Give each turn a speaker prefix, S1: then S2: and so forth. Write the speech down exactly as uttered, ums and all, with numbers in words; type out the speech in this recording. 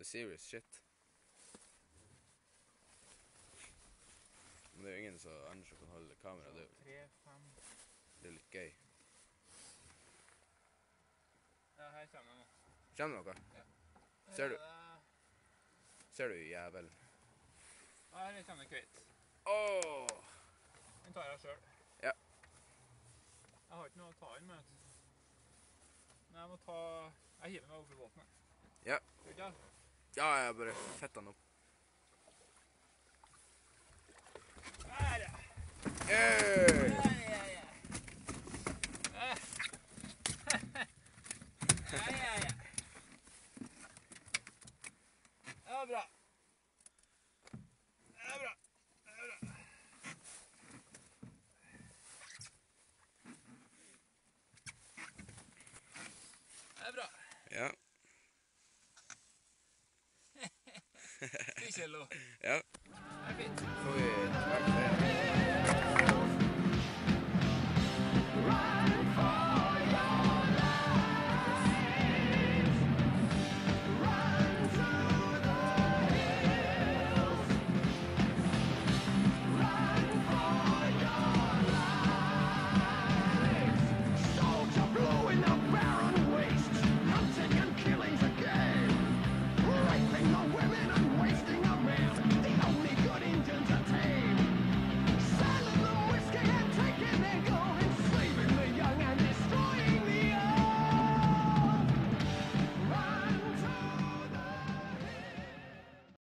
S1: er serious shit. Men det er jo ingen som andre som kan holde kamera. Det er,
S2: tre, fem.
S1: det er litt gøy.
S2: Ja, her kommer det noe.
S1: Kjenner du noe?
S2: Ja.
S1: Ser du?
S2: Det...
S1: Ser du jævel?
S2: Ja, her kommer det kvitt.
S1: Åh!
S2: Den tar jeg selv.
S1: Ja.
S2: Jeg har ikke noe å ta inn med. Men jeg må ta... Jeg hiver meg opp i båten.
S1: Ja.
S2: Skal du ikke?
S1: Ja, jeg bare fetter den opp.
S2: Der, ja.
S1: Hey!
S2: Ja, ja, ja. Ja, ja, ja. Det var bra. Det var bra. Det var bra. Det er bra.
S1: Ja.
S2: Ti kilo.
S1: Ja.
S2: Det er fint.
S1: Får vi tilbake til det.